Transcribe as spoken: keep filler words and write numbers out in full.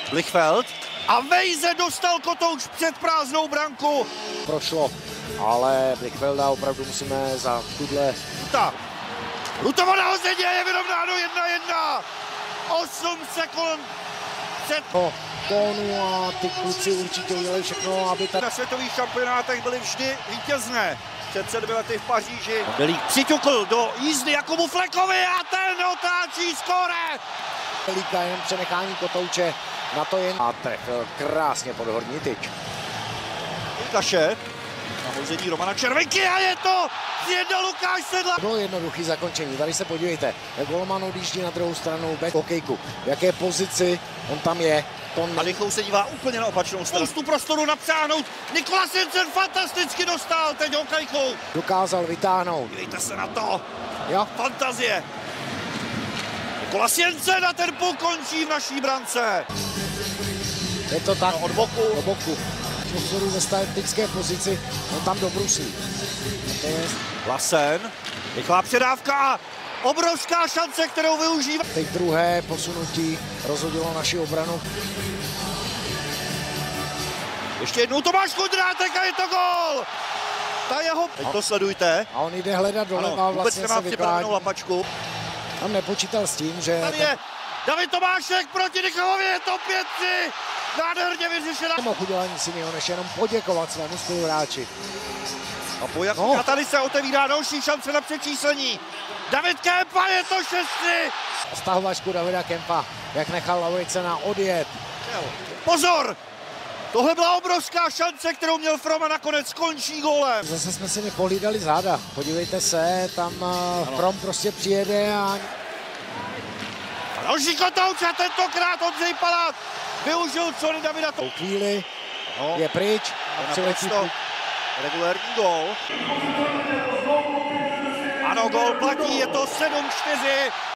Blichfeld a Vejze dostal Kotouč před prázdnou branku. Prošlo, ale Blichfelda opravdu musíme za tuhle... Ta Rutovo nahozeně je vyrovnáno jedna jedna. osm sekund před... Po tónu a ty kluci určitě udělali všechno, aby ta... Na světových šampionátech byly vždy vítězné. Před sedmi lety v Paříži. Belík přiťukl do jízdy Jakubu Flekovi a ten otáčí skóre. Belíka jenom přenechání Kotouče, na to jen... A trefil krásně pod horní tyč. Kaše, nahození Romana Červenky a je to jedna Lukáš Sedla. Bylo jednoduchý zakončení, tady se podívejte, jak golman odjíždí na druhou stranu bez hokejku. V jaké pozici on tam je. To... A Lichou se dívá úplně na opačnou stranu. Spoustu prostoru napřáhnout. Nikolas Jensen fantasticky dostal teď hokejkou. Dokázal vytáhnout. Dívejte se na to. Jo. Fantazie. Nikolas Jensen a ten puk končí v naší brance. Je to tak. No, od boku. Do boku. Pozoru ve statické pozici, on tam dobruslí. To je... Lasen. Rychlá předávka. Obrovská šance, kterou využívá. Teď druhé posunutí rozhodilo naši obranu. Ještě jednou Tomáš Kudrátek a je to gól! Ta jeho... Teď to sledujte. A on jde hledat doleva a vlastně se vykládí. Lapačku. Tam nepočítal s tím, že... Tady je David Tomášek proti Dychovovi, je to pět tři. Nádherně vyřešená. Nemohl udělat nic jiného, než jenom poděkovat svému spoluhráči. A po jak... no. A tady se otevírá další šance na přečíslení. David Kempa, je to šest tři. Stahovačku Davida Kempa, jak nechal Lauricena odjet. Pozor! Tohle byla obrovská šance, kterou měl From, nakonec skončí gólem. Zase jsme si nepohlídali záda. Podívejte se, tam ano. From prostě přijede a... a další Kotouč a tentokrát Ondřej Palát využil Sony Davida. Po chvíli no. je pryč. A přiletí regulérní gól. Ano, gól platí, je to sedm čtyři.